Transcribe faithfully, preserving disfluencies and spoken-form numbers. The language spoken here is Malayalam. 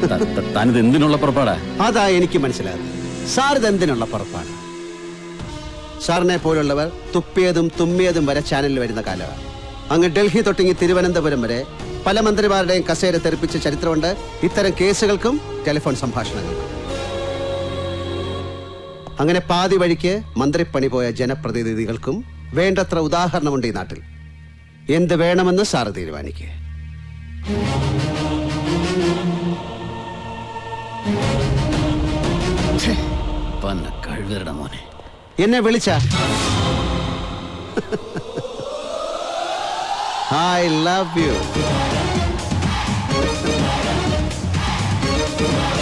താനിത് എന്തിനുള്ള പുറപ്പാടാ? അതാ എനിക്ക് മനസ്സിലാകുന്നത്. സാർ ഇത് എന്തിനുള്ള പുറപ്പാട്? സാറിനെ പോലുള്ളവർ തുപ്പിയതും തുമ്മിയതും വരെ ചാനലിൽ വരുന്ന കാലമാണ്. അങ്ങ് ഡൽഹി തൊട്ടിങ്ങി തിരുവനന്തപുരം വരെ പല മന്ത്രിമാരുടെയും കസേര തെറിപ്പിച്ച ചരിത്രമുണ്ട് ഇത്തരം കേസുകൾക്കും ടെലിഫോൺ സംഭാഷണങ്ങൾക്കും. അങ്ങനെ പാതി വഴിക്ക് മന്ത്രിപ്പണി പോയ ജനപ്രതിനിധികൾക്കും വേണ്ടത്ര ഉദാഹരണമുണ്ട് ഈ നാട്ടിൽ. എന്ത് വേണമെന്ന് സാറ് തീരുമാനിക്കുക. കഴിവരുടെ മോനെ എന്നെ വിളിച്ച I love you.